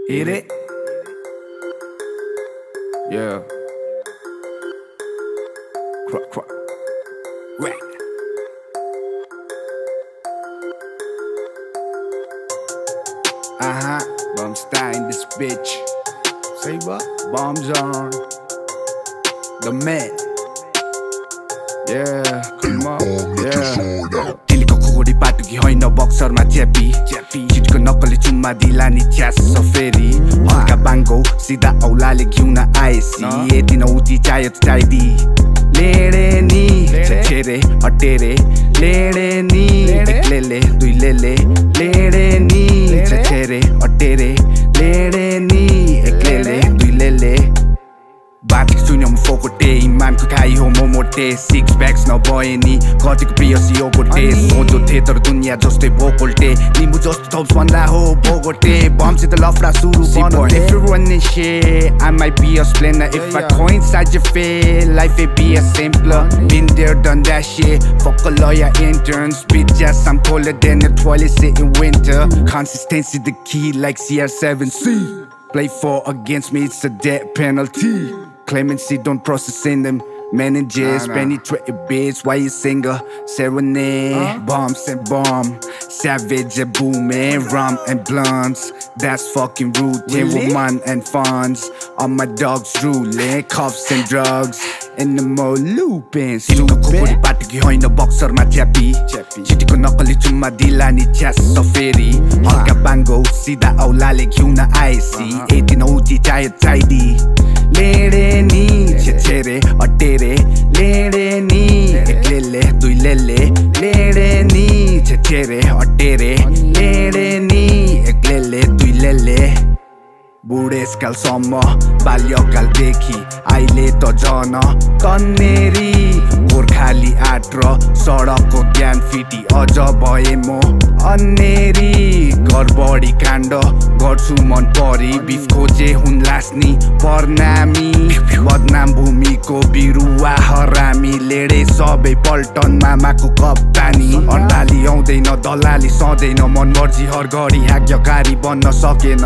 Hit it. Yeah. Croc. Right. Bomb style in this bitch. Say what? Bombs on. The man. Yeah, come on. Yeah. Tilikka khukuri patuki haina boxeरमा chyapi. Chitikka nakali chumma dila ni chyassa feri. Halka bango sidha aayule ghew na aayesi. Yeti na uti chayo chaidee. Lädey ni Checharay atteri. Lädey ni eklele dui lele. Lädey ni Checharay atteri. Lädey ni eklele dui lele. Bacheko chuina fokotey Iman khayi ho momote. Six packs नभए नि कतिको पियसियोको test सोझो थिए तर दुनियाँ जस्तै भोकोल्टे निम्बु जस्तो थप्स भन्दा हो भोगोटे बमसित लफडा सुरु बनो everyone is shit. I might be a splendor if I coincide your fate. Life it be a simpler. Been there, done that shit. Fuck a lawyer interns. Bitch ass, I'm colder than the toilet sit in winter. Consistency the key like CR7 Suiii. Play for against me, it's a death penalty. Clemency don't process in them. Managers, penetrate a bitch, why you singer? Serenade, bombs and bomb. Savage and booming, rum and blunts. That's fucking rude, woman and funds. All my dogs ruling, cuffs and drugs. In the mall looping, Tilikka khukuri patuki haina boxeरमा chyapi. Chitikka nakali chumma dila ni chyassa feri. Halka bango sidha aayule ghew na aayesi. Yeti na uti chayo chaidee. Lädey ni Checharay atteri. Lädey ni eklele dui lele. Lädey ni Checharay atteri. Lädey ni eklele dui lele. बुढेसकालसम्म बाल्यकालदेखि अहिले त झन कन्नेरी गोर्खाली आट र सडकको ज्ञान फिटी अझ भए म अन्नेरी घर बढी काण्ड गर्छु मन परी बिफ खोजे हुन लास्नी परनामी बदनाम भूमिको बिरुवा हरामी लेडे सबै पल्टन मामाको कप्तानी अन्डाली आउँदैन दलाली सधैन मनमर्जी हर घडी आज्ञाकारी बन्न सकेन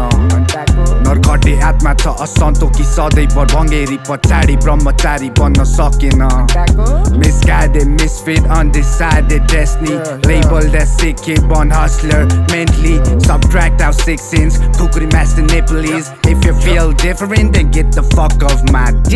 नरखटे आत्मा छ असन्तोकी सधैँभर भङ्गेरी पछाडि ब्रह्मचारी बन्न सकेन Misguided, misfit, undecided destiny Labeled as sick kid, born hustler mentally Subtract out 6 sins, khukuri master Nepalese If you feel different then get the fuck off my